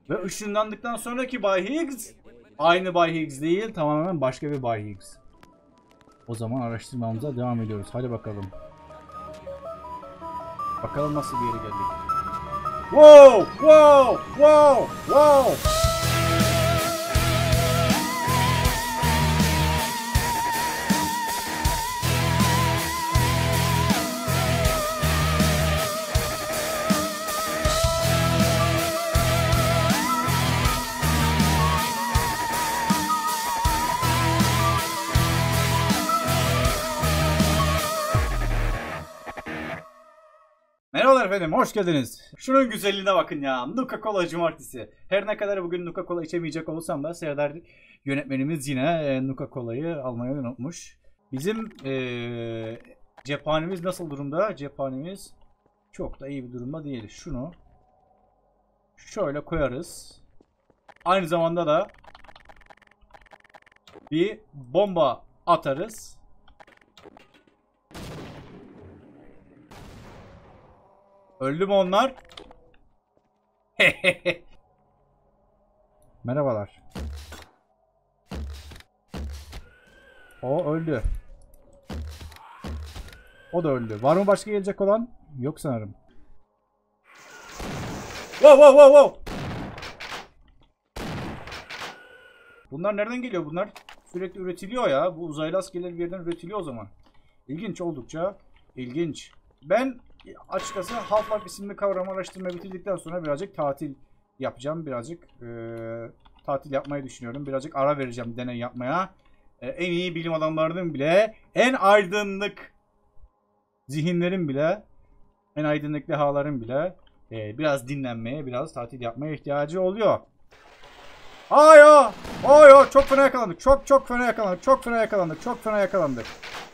Ve ışınlandıktan sonraki Bay Higgs aynı Bay Higgs değil, tamamen başka bir Bay Higgs. O zaman araştırmamıza devam ediyoruz. Hadi bakalım. Bakalım nasıl bir yere geldik. Wow! Wow! Wow! Wow! Merhabalar efendim, hoş geldiniz. Şunun güzelliğine bakın ya, Nuka Cola Cumartesi. Her ne kadar bugün Nuka Cola içemeyecek olursam da Serdar yönetmenimiz yine Nuka Cola'yı almayı unutmuş. Bizim cephanemiz nasıl durumda? Cephanemiz çok da iyi bir durumda değil. Şunu şöyle koyarız. Aynı zamanda da bir bomba atarız. Öldü mü onlar? Merhabalar. O öldü. O da öldü. Var mı başka gelecek olan? Yok sanırım. Wow wow wow wow. Bunlar nereden geliyor bunlar? Sürekli üretiliyor ya. Bu uzaylı askerler bir yerden üretiliyor o zaman. İlginç, oldukça ilginç. Ben açıkçası Half-Life isimli kavramı araştırmayı bitirdikten sonra birazcık tatil yapacağım. Birazcık tatil yapmayı düşünüyorum. Birazcık ara vereceğim deney yapmaya. En iyi bilim adamlarının bile, en aydınlık zihinlerin bile, en aydınlık dehaların bile biraz dinlenmeye, biraz tatil yapmaya ihtiyacı oluyor. Ayo! Ayo! Çok fena yakalandık. Çok fena yakalandık. Çok fena yakalandık. Çok fena yakalandık.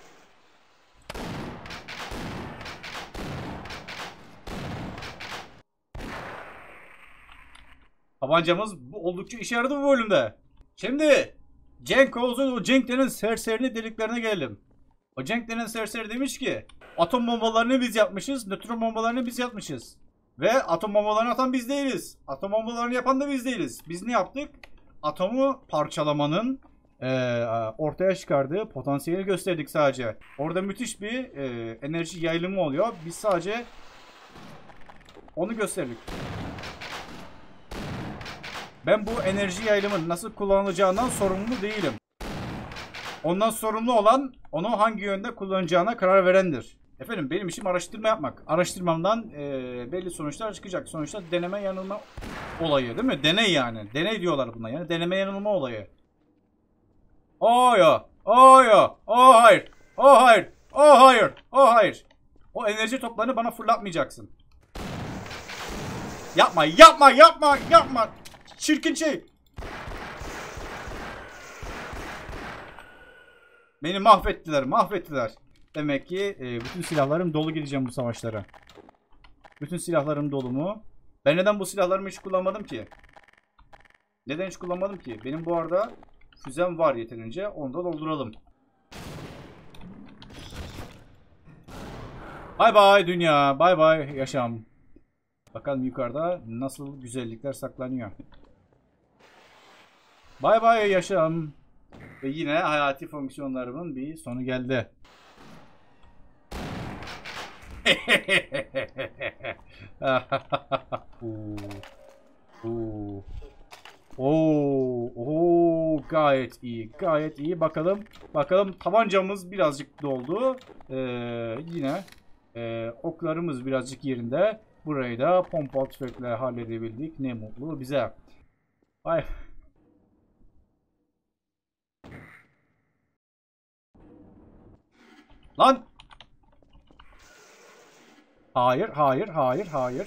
Tabancamız oldukça işe yaradı bu bölümde. Şimdi Cenk Oğuz'un o Cenk denen serserinin dediklerine gelelim. O Cenk denen serseri demiş ki atom bombalarını biz yapmışız, nötron bombalarını biz yapmışız. Ve atom bombalarını atan biz değiliz. Atom bombalarını yapan da biz değiliz. Biz ne yaptık? Atomu parçalamanın ortaya çıkardığı potansiyeli gösterdik sadece. Orada müthiş bir enerji yayılımı oluyor. Biz sadece onu gösterdik. Ben bu enerji yayılımının nasıl kullanılacağından sorumlu değilim. Ondan sorumlu olan onu hangi yönde kullanacağına karar verendir. Efendim benim işim araştırma yapmak. Araştırmamdan belli sonuçlar çıkacak. Sonuçta deneme yanılma olayı değil mi? Deney yani. Deney diyorlar buna yani. Deneme yanılma olayı. Oh ya. Oh ya. Oh hayır. Oh hayır. Oh hayır. Oh hayır. O enerji toplarını bana fırlatmayacaksın. Yapma. Yapma. Yapma. Yapma. Çirkin şey. Beni mahvettiler. Mahvettiler. Demek ki bütün silahlarım dolu gideceğim bu savaşlara. Bütün silahlarım dolu mu? Ben neden bu silahlarımı hiç kullanmadım ki? Neden hiç kullanmadım ki? Benim bu arada füzem var yeterince. Onu da dolduralım. Bay bay dünya. Bay bay yaşam. Bakalım yukarıda nasıl güzellikler saklanıyor. Bay bay yaşam. Ve yine hayati fonksiyonlarımın bir sonu geldi. Gayet iyi. Gayet iyi. Bakalım. Bakalım tabancamız birazcık doldu. Yine oklarımız birazcık yerinde. Burayı da pompalı tüfekle halledebildik. Ne mutlu bize. Ay. Lan! Hayır, hayır, hayır, hayır.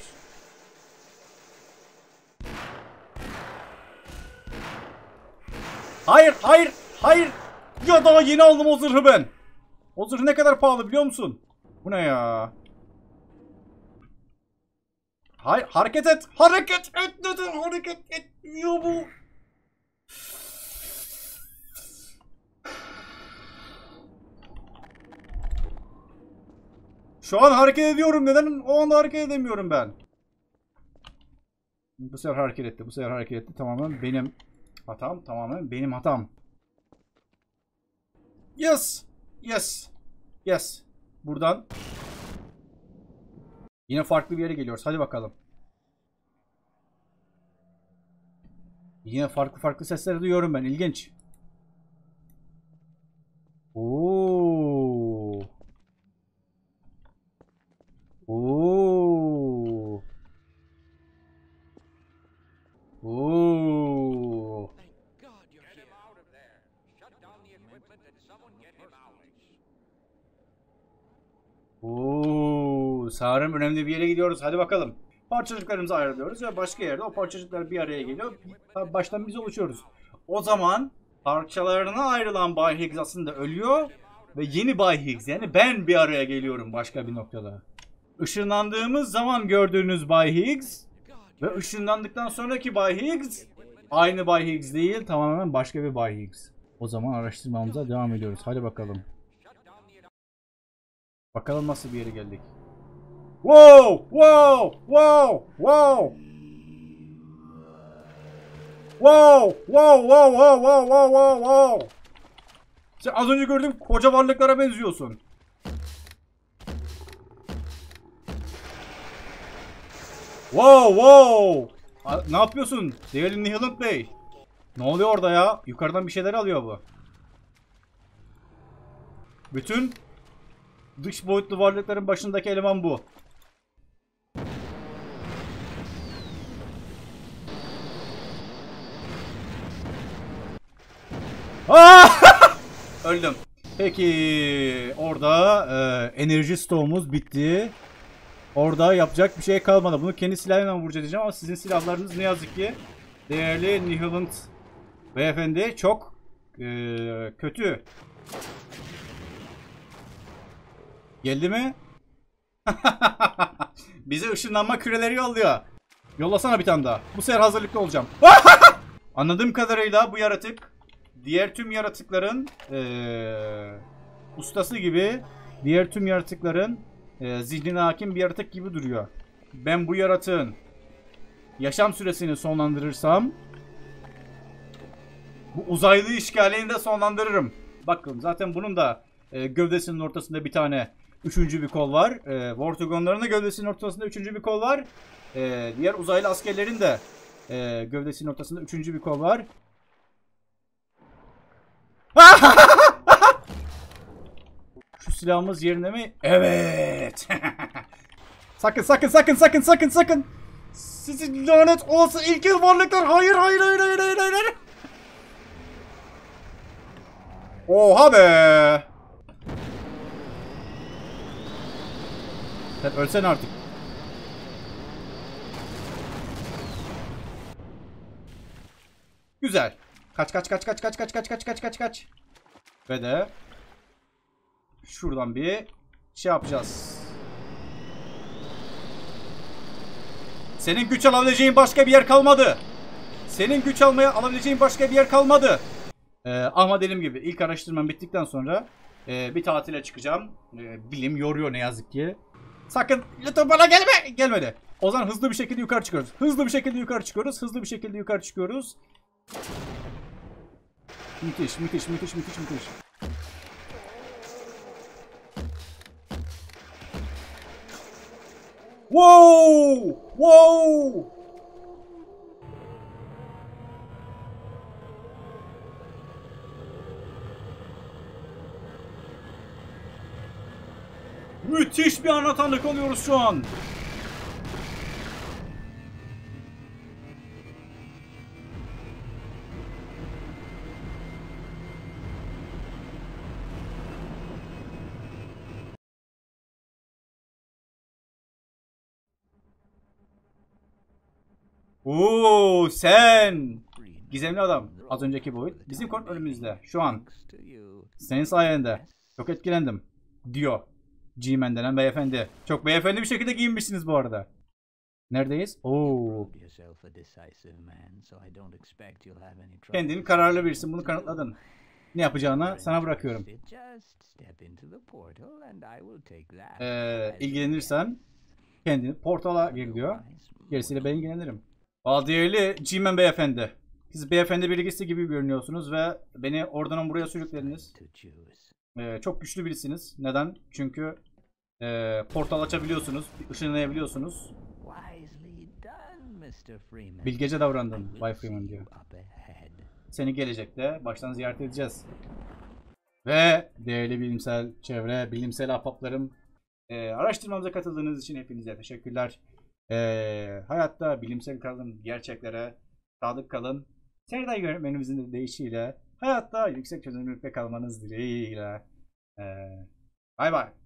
Hayır, hayır, hayır. Ya daha yeni aldım o zırhı ben. O zırh ne kadar pahalı biliyor musun? Bu ne ya? Hayır, hareket et. Hareket et. Neden hareket etmiyor bu? Şu an hareket ediyorum. Neden o anda hareket edemiyorum ben? Bu sefer hareket etti. Bu sefer hareket etti. Tamamen benim hatam. Tamamen benim hatam. Yes. Yes. Yes. Buradan yine farklı bir yere geliyoruz. Hadi bakalım. Yine farklı sesleri duyuyorum ben. İlginç. Oo. Oo. Oo. Oo. Sanırım önemli bir yere gidiyoruz. Hadi bakalım. Parçacıklarımızı ayrılıyoruz ve başka yerde o parçacıklar bir araya geliyor. Baştan biz oluşuyoruz. O zaman parçalarına ayrılan Bay Higgs aslında ölüyor ve yeni Bay Higgs, yani ben bir araya geliyorum başka bir noktada. Işınlandığımız zaman gördüğünüz Bay Higgs ve ışınlandıktan sonraki Bay Higgs aynı Bay Higgs değil, tamamen başka bir Bay Higgs. O zaman araştırmamıza devam ediyoruz. Hadi bakalım. Bakalım nasıl bir yere geldik. Wow! Wow! Wow! Wow! Wow! Wow! Wow! Wow! Wow! Wow! Wow! Wow! Sen az önce gördüğüm koca varlıklara benziyorsun. Wow! Wow! Ne yapıyorsun? Değerli Nihilant Bey. Ne oluyor orada ya? Yukarıdan bir şeyler alıyor bu. Bütün dış boyutlu varlıkların başındaki eleman bu. Öldüm. Peki orada enerji stoğumuz bitti. Orada yapacak bir şey kalmadı. Bunu kendi silahımla vuracağım ama sizin silahlarınız ne yazık ki değerli Nihilant beyefendi çok kötü. Geldi mi? Bize ışınlanma küreleri yolluyor. Yollasana bir tane daha. Bu sefer hazırlıklı olacağım. Anladığım kadarıyla bu yaratık diğer tüm yaratıkların ustası gibi, diğer tüm yaratıkların zihnine hakim bir yaratık gibi duruyor. Ben bu yaratığın yaşam süresini sonlandırırsam bu uzaylı işgalini de sonlandırırım. Bakın zaten bunun da gövdesinin ortasında bir tane üçüncü bir kol var. Vortigonların da gövdesinin ortasında üçüncü bir kol var. Diğer uzaylı askerlerin de gövdesinin ortasında üçüncü bir kol var. Şu silahımız yerine mi? Evet. Sakın. Sizin lanet olası ilkel varlıklar. Hayır. Oha be. Sen ölsen artık. Güzel. Kaç. Ve de şuradan bir şey yapacağız. Senin güç alabileceğin başka bir yer kalmadı. Ama dediğim gibi ilk araştırmam bittikten sonra bir tatile çıkacağım. Bilim yoruyor ne yazık ki. Sakın lütfen bana gelme. Gelmedi. O zaman hızlı bir şekilde yukarı çıkıyoruz. Hızlı bir şekilde yukarı çıkıyoruz. Müthiş. Wow! Müthiş bir ana tanık oluyoruz şu an. Oo, sen gizemli adam. Az önceki boyut bizim kontrolümüzde şu an. Senin sayende çok etkilendim diyor G-Man denen beyefendi. Çok beyefendi bir şekilde giyinmişsiniz bu arada. Neredeyiz? Oo. Kendini kararlı birisin, bunu kanıtladın. Ne yapacağını sana bırakıyorum. İlgilenirsen kendini portala gir diyor. Gerisiyle ben ilgilenirim. Değerli G-Man beyefendi. Siz beyefendi bilgisi gibi görünüyorsunuz ve beni oradan buraya sürüklediniz. Çok güçlü birisiniz. Neden? Çünkü portal açabiliyorsunuz, ışınlayabiliyorsunuz. Bilgece davrandın Bay Freeman diyor. Seni gelecekte baştan ziyaret edeceğiz. Ve değerli bilimsel çevre, bilimsel ahbaplarım, araştırmamıza katıldığınız için hepinize teşekkürler. Hayatta bilimsel kalın, gerçeklere sadık kalın. Serdar yönetmenimizin de deyişiyle hayatta yüksek çözünürlükte kalmanız dileğiyle. Bay bay.